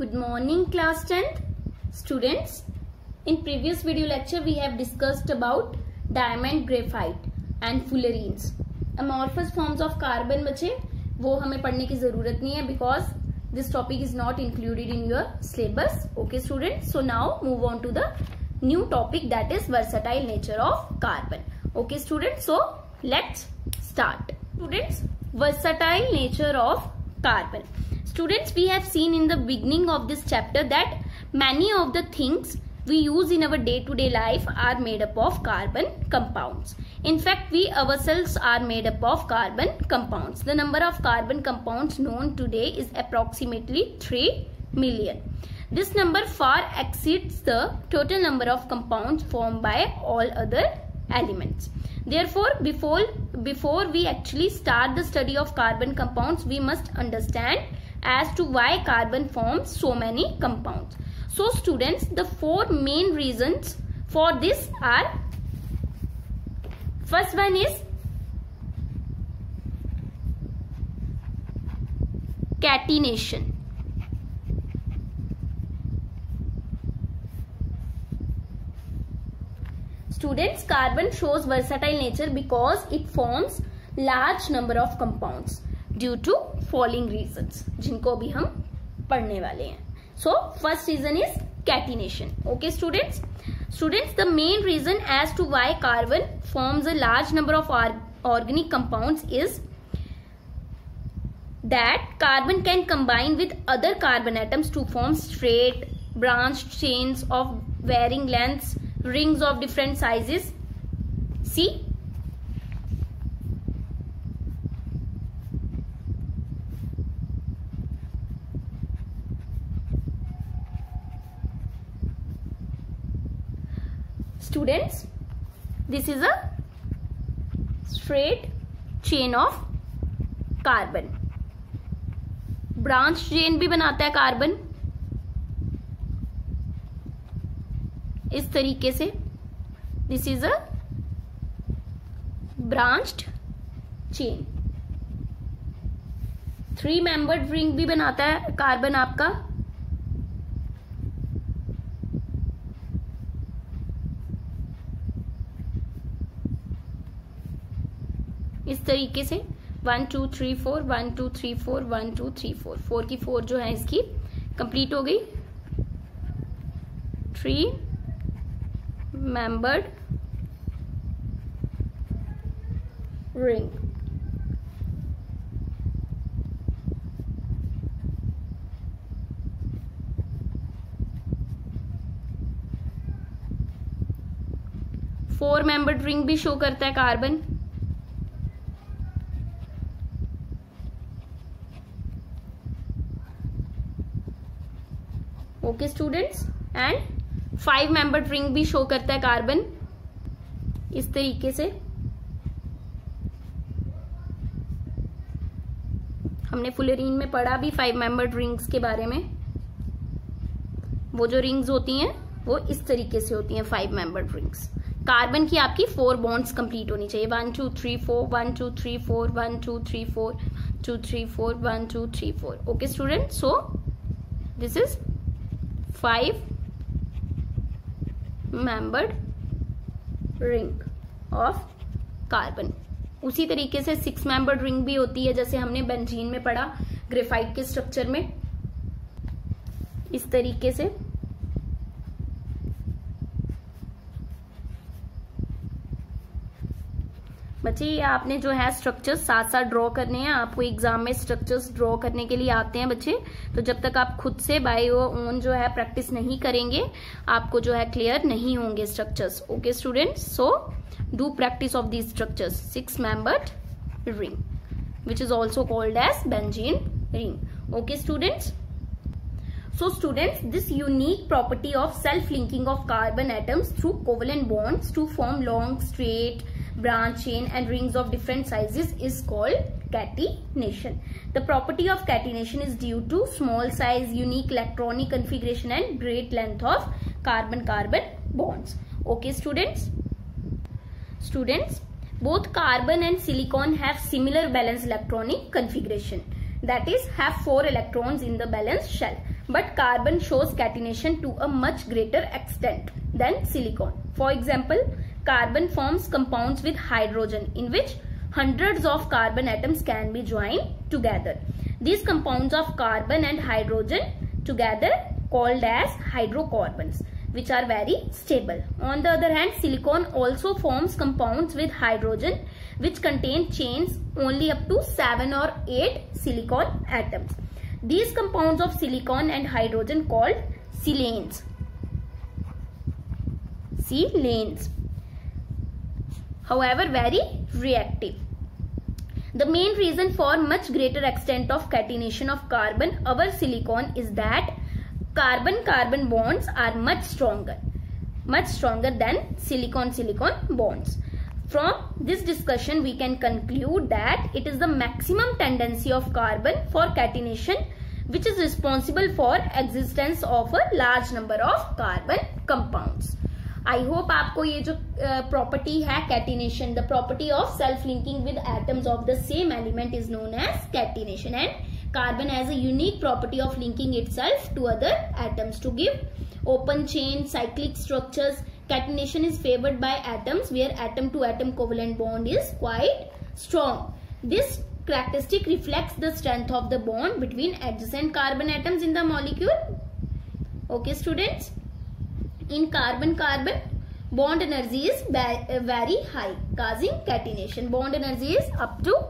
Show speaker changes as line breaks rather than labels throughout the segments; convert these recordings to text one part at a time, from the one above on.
Good morning class 10th students. In previous video lecture we have discussed about diamond, graphite and fullerenes. Amorphous forms of carbon बचे वो हमें पढ़ने की जरूरत नहीं है because this topic is not included in your syllabus. Okay students, so now move on to the new topic, that is versatile nature of carbon. Okay students, so let's start. Students, versatile nature of carbon. Students, we have seen in the beginning of this chapter that many of the things we use in our day-to-day life are made up of carbon compounds. In fact, we ourselves are made up of carbon compounds. The number of carbon compounds known today is approximately 3 million. This number far exceeds the total number of compounds formed by all other elements. Therefore, before we actually start the study of carbon compounds, we must understand as to why carbon forms so many compounds. So students, the 4 main reasons for this are: first one is catenation. Students, carbon shows versatile nature because it forms large number of compounds due to following reasons, जिनको भी हम पढ़ने वाले हैं. So first reason is catenation. Okay students, the main reason as to why carbon forms a large number of organic compounds is that carbon can combine with other carbon atoms to form straight branched chains of varying lengths, rings of different sizes. See, students, this is a straight chain of carbon. Branch chain भी बनाता है carbon इस तरीके से. This is a branched chain. 3 membered ring भी बनाता है carbon आपका. इस तरीके से 1 2 3 4 1 2 3 4 1 2 3 4 4 की 4 जो है इसकी कंप्लीट हो गई. 3 membered ring. Four membered ring भी शो करता है carbon. Okay students, and 5 membered ring भी शो करता है कार्बन इस तरीके से. हमने फुलेरीन में पढ़ा भी 5 मेंबर्ड रिंग्स के बारे में. वो जो रिंग्स होती हैं वो इस तरीके से होती हैं 5 मेंबर्ड रिंग्स. कार्बन की आपकी 4 बॉन्ड्स कंप्लीट होनी चाहिए. 1 2 3 4 1 2 3 4 1 2 3 4 2 3 4 1 2 3 4. Okay student, so this is 5 membered ring of carbon. उसी तरीके से 6 मेंबर्ड रिंग भी होती है, जैसे हमने बेंजीन में पढ़ा ग्रेफाइट के स्ट्रक्चर में इस तरीके से. बच्चे ये आपने जो है स्ट्रक्चर्स साथ साथ ड्रॉ करने हैं. आपको एग्जाम में स्ट्रक्चर्स ड्रॉ करने के लिए आते हैं बच्चे, तो जब तक आप खुद से बाय ओन जो है प्रैक्टिस नहीं करेंगे आपको जो है क्लियर नहीं होंगे structures. Okay students, so do practice of these structures. 6 membered ring which is also called as benzene ring. Okay students, so students, this unique property of self-linking of carbon atoms through covalent bonds to form long straight branch chain and rings of different sizes is called catenation. The property of catenation is due to small size, unique electronic configuration and great length of carbon-carbon bonds. Okay students, both carbon and silicon have similar valence electronic configuration, that is have 4 electrons in the valence shell. but carbon shows catenation to a much greater extent than silicon. For example, carbon forms compounds with hydrogen in which hundreds of carbon atoms can be joined together. These compounds of carbon and hydrogen together called as hydrocarbons, which are very stable. On the other hand, silicon also forms compounds with hydrogen which contain chains only up to 7 or 8 silicon atoms. These compounds of silicon and hydrogen called silanes. Silanes. However, very reactive. The main reason for much greater extent of catenation of carbon over silicon is that carbon-carbon bonds are much stronger than silicon-silicon bonds. From this discussion, we can conclude that it is the maximum tendency of carbon for catenation which is responsible for existence of a large number of carbon compounds. I hope आपको ये जो property है catenation, the property of self-linking with atoms of the same element is known as catenation, and carbon has a unique property of linking itself to other atoms to give open chain cyclic structures. Catenation is favored by atoms where atom-to-atom covalent bond is quite strong. This characteristic reflects the strength of the bond between adjacent carbon atoms in the molecule. Okay, students. In carbon-carbon, bond energy is very high, causing catenation. Bond energy is up to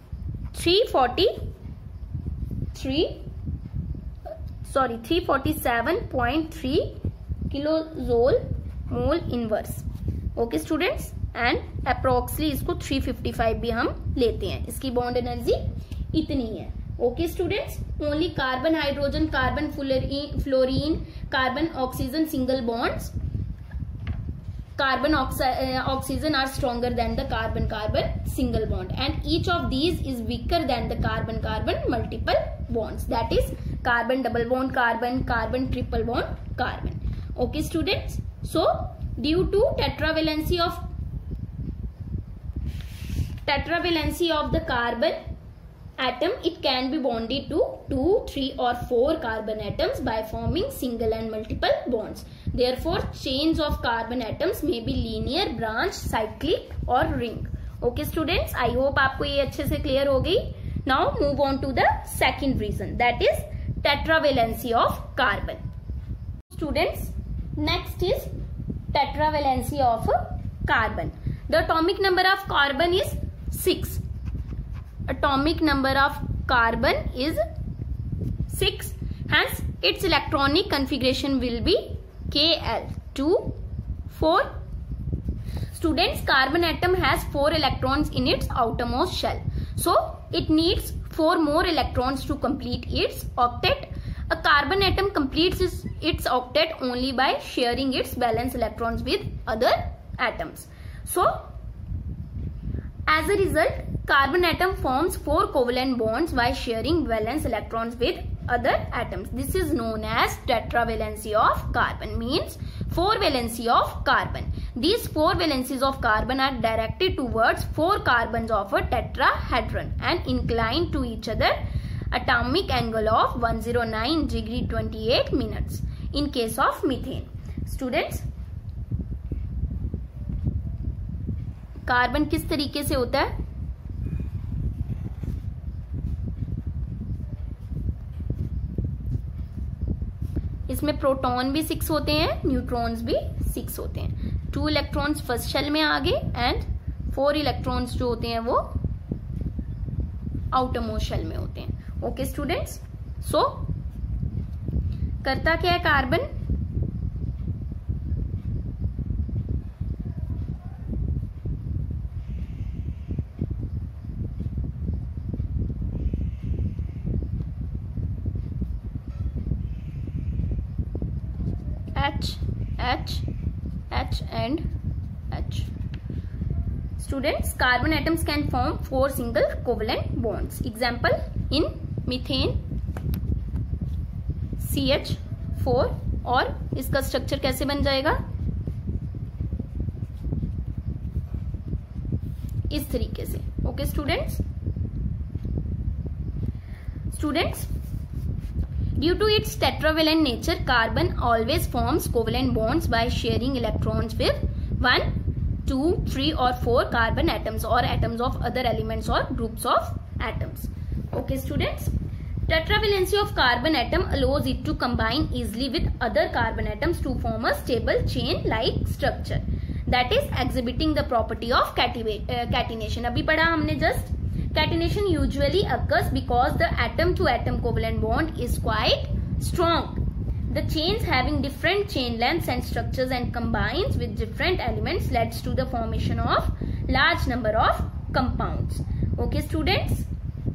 347.3 kilojoule mole inverse. Okay, students, and approximately इसको 355 भी हम लेते हैं. इसकी bond energy इतनी है. Okay, students, only carbon hydrogen, carbon fluorine, carbon oxygen single bonds, carbon oxygen are stronger than the carbon carbon single bond, and each of these is weaker than the carbon carbon multiple bonds, that is carbon double bond carbon, carbon triple bond carbon. Okay, students, so due to tetravalency of the carbon atom, it can be bonded to 2, 3 or 4 carbon atoms by forming single and multiple bonds. Therefore, chains of carbon atoms may be linear, branch, cyclic or ring. Okay, students, I hope आपको ये अच्छे से clear हो गई. Now move on to the second reason, that is tetravalency of carbon. Students, next is tetravalency of carbon. The atomic number of carbon is 6. Atomic number of carbon is 6. Hence, its electronic configuration will be Kl2,4. Students, carbon atom has 4 electrons in its outermost shell. So, it needs 4 more electrons to complete its octet. A carbon atom completes its octet only by sharing its valence electrons with other atoms. So, as a result, carbon atom forms 4 covalent bonds by sharing valence electrons with other atoms. This is known as tetravalency of carbon, means 4 valency of carbon. These 4 valencies of carbon are directed towards 4 carbons of a tetrahedron and inclined to each other atomic angle of 109 degree 28 minutes in case of methane. Students, carbon किस तरीके से होता है? इसमें proton भी 6 होते हैं, neutrons भी 6 होते हैं. 2 इलेक्ट्रॉन्स फर्स्ट शेल में आगे एंड 4 इलेक्ट्रॉन्स जो होते हैं वो आउटर मोस्ट शेल में होते हैं. ओके स्टूडेंट्स, सो करता क्या है carbon? H, H, H and H. Students, carbon atoms can form 4 single covalent bonds. Example, in methane CH4, और इसका स्ट्रक्चर कैसे बन जाएगा? इस तरीके से. Okay students, Due to its tetravalent nature, carbon always forms covalent bonds by sharing electrons with 1, 2, 3 or 4 carbon atoms or atoms of other elements or groups of atoms. Okay students, tetravalency of carbon atom allows it to combine easily with other carbon atoms to form a stable chain-like structure, that is exhibiting the property of catenation. अभी पढ़ा हमने just. Catenation usually occurs because the atom-to-atom covalent bond is quite strong. The chains having different chain lengths and structures and combines with different elements leads to the formation of large number of compounds. Okay students?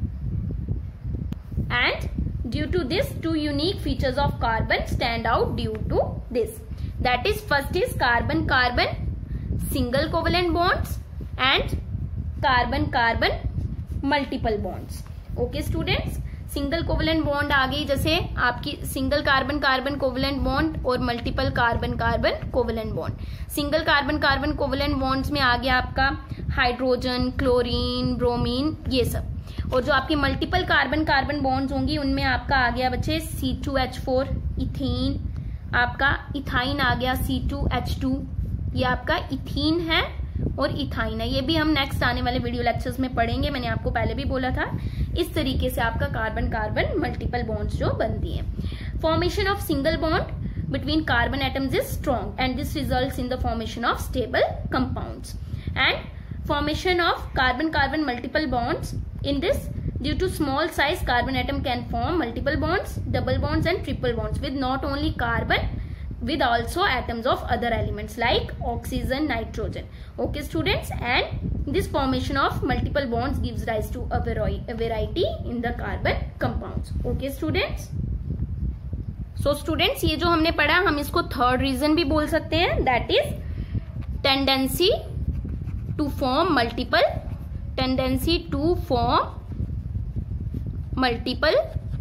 And due to this, two unique features of carbon stand out due to this. That is, first is carbon-carbon single covalent bonds and carbon-carbon multiple bonds. Okay students, single covalent bond आ गई जैसे आपकी single carbon carbon covalent bond और multiple carbon carbon covalent bond. Single carbon carbon covalent bonds में आ गया आपका hydrogen, chlorine, bromine, ये सब. और जो आपके मल्टीपल कार्बन कार्बन बॉन्ड्स होंगी उनमें आपका आ गया बच्चे C2H4 इथीन, आपका इथाइन आ गया C2H2, ये आपका इथीन है और इथाइन है. ये भी हम नेक्स्ट आने वाले वीडियो लेक्चर्स में पढ़ेंगे. मैंने आपको पहले भी बोला था. इस तरीके से आपका कार्बन कार्बन मल्टीपल बॉन्ड्स जो बनती है. Formation of single bond between carbon atoms is strong and this results in the formation of stable compounds. And formation of carbon carbon multiple bonds in this due to small size carbon atom can form multiple bonds, double bonds and triple bonds with not only carbon, with also atoms of other elements like oxygen, nitrogen. Okay students, and this formation of multiple bonds gives rise to a variety in the carbon compounds. Okay students, so students ये जो हमने पढ़ा हम इसको third reason भी बोल सकते हैं, that is tendency to form multiple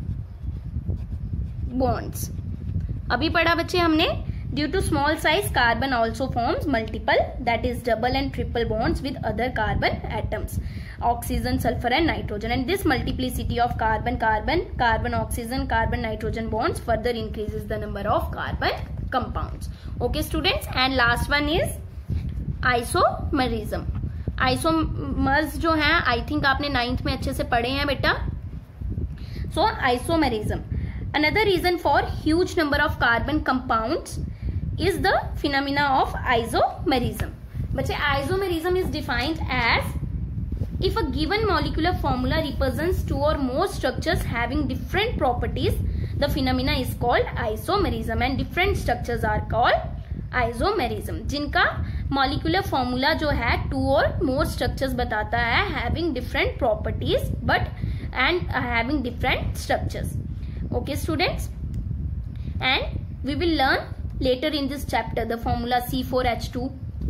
bonds. अभी पढ़ा बच्चे हमने, due to small size carbon also forms multiple, that is double and triple bonds with other carbon atoms, oxygen, sulphur and nitrogen. And this multiplicity of carbon carbon carbon oxygen carbon nitrogen bonds further increases the number of carbon compounds. Okay students, and last one is isomerism. Isomers जो है I think आपने 9th में अच्छे से पढ़े हैं बेटा. So isomerism, another reason for huge number of carbon compounds is the phenomena of isomerism. But isomerism is defined as if a given molecular formula represents two or more structures having different properties, the phenomena is called isomerism and different structures are called isomerism. जिनका molecular formula जो है two or more structures बताता है having different properties but and having different structures. Okay students, and we will learn later in this chapter the formula C4H2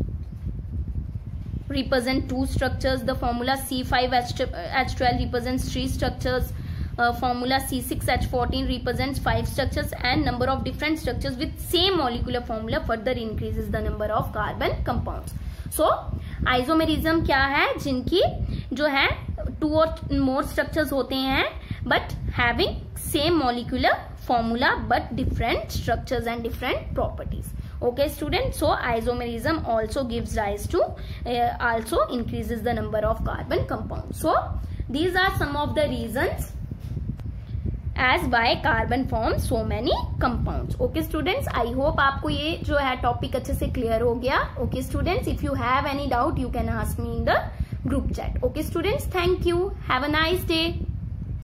represent 2 structures, the formula C5H12 represents 3 structures, formula C6H14 represents 5 structures, and number of different structures with same molecular formula further increases the number of carbon compounds. So isomerism क्या है, जिनकी जो है 2 और more structures होते हैं but having same molecular formula but different structures and different properties. Okay students, so isomerism also gives rise to also increases the number of carbon compounds. So these are some of the reasons as by carbon forms so many compounds. Okay students, I hope आपको ये जो है topic अच्छे से clear हो गया. Okay students, if you have any doubt you can ask me in the group chat. Okay students, thank you, have a nice day.